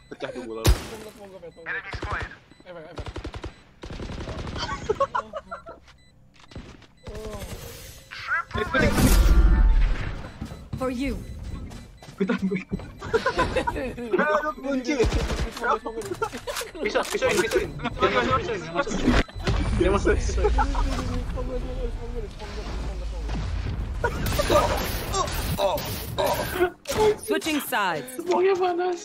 Pecah tuh bola lu. For you. Ikutan gue. Aduh, kunci. Pisahin. Dia masuk. Switching sides. Semuanya panas.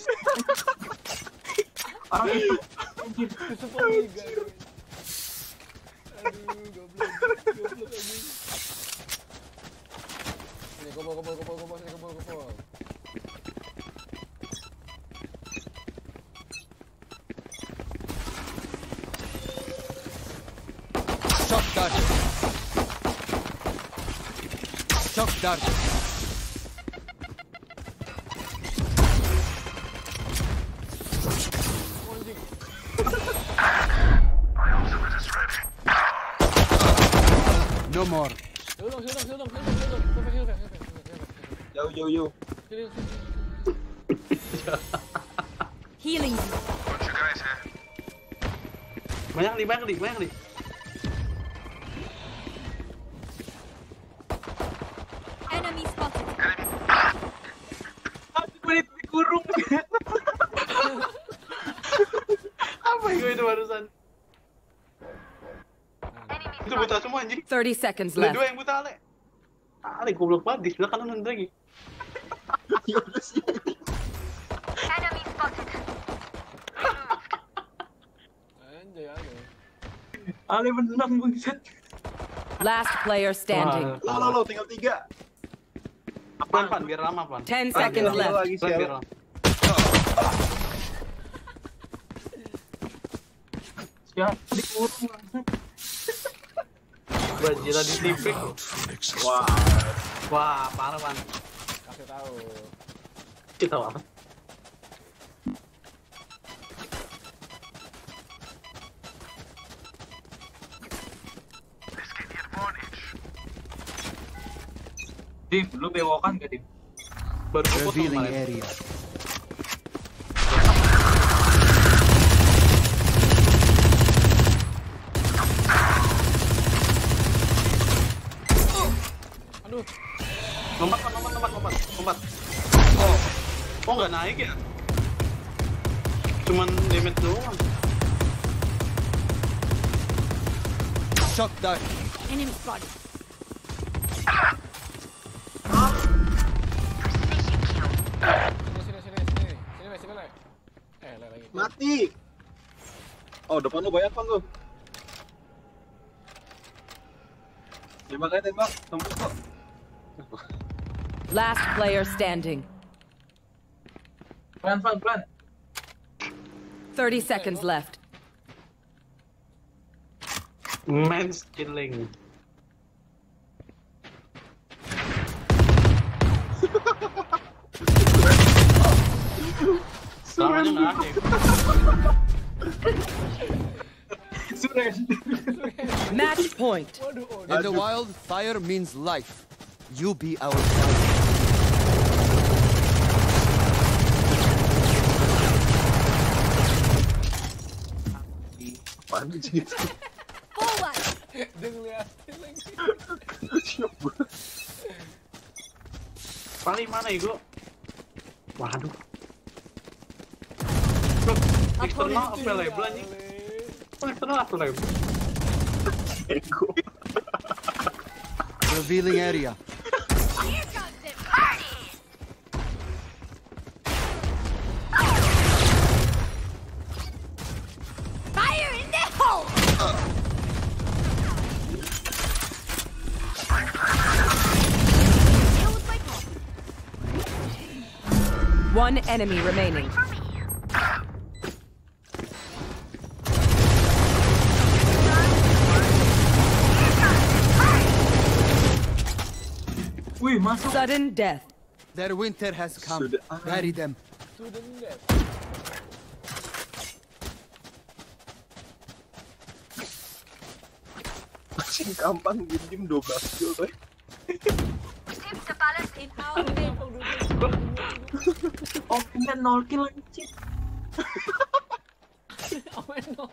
Orang itu. Ini gobol. Shock dart. No more. Jauh. Healing you. Banyak nih. Enemy spotted. Gue dikurung. Apa itu barusan? Itu buta semua anjing. 30 seconds Ada left. 2 yang buta, Ale. Ale goblok banget di sebelah kanan ada lagi. Ya udah sih. Enemy spotted. Anjay. Ale menang buset. Last player standing. Lo tinggal 3. Apaan, biar lama, Pan. 10 seconds left. Lagi Biar lama. Siapa dikurung? Gila di tipik. Wah, parah, Pan. Kasih tahu. Kita apa? Dim, lu bewokan gak, Dim? Baru potong Revealing kemarin. area. Aduh. Lompat. Oh nggak naik ya? Cuman damage doang. Shock dart. Enemy spotted. Sini, Le. Le lagi. Mati. Oh, depan lu banyak, Pan, lu. Tembak. Tembak kok. Last player standing. Plan. 30 seconds left. Man's killing. Selamanya nggak aktif. Match point. In the wild, fire means life. You be our fire. Apaan sih? Forward. Dia ngeliatin lagi. Paling mana itu? Waduh. Eksternal available anjing. Eksternal available. Ego. Revealing area. Here comes the party. Fire in the hole. One enemy remaining. Wih, masuk. Sudden death. Their winter has come. Bury them. Sudah lihat. Masih gampang diem 12 kill, coy. Tip the balance in our favor. Oh, punya 0 kill anjing. Awen no.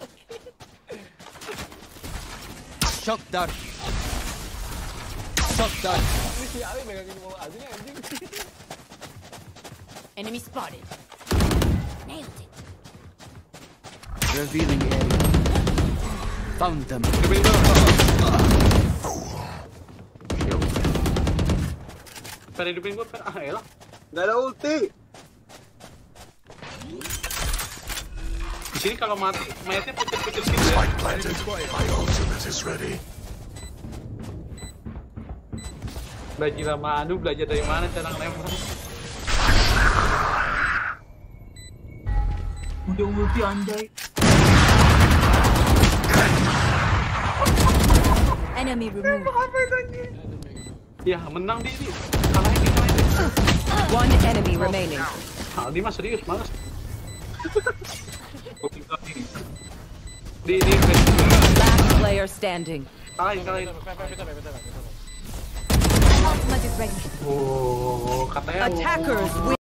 Shock dart. Shock dart. Ini si Ali megangin bola aja nih anjing. Enemy spotted. Nailed it. Revealing area. Found them. Per hidupin gue, per elah. Nggak ada ulti. Di sini kalau mati, mayatnya putus-putus gitu ya. Spike planted. My ultimate is ready. Belajar sama Anu, belajar dari mana cara ngelempar? Udah ulti anjay. Enemy removed. Ya, menang dia ini. Kalahin dia, kalahin dia. One enemy remaining. Aldi mah serius, males. Di Last player standing. kalahin. Ultimate is ready. Oh, katanya. Attackers win.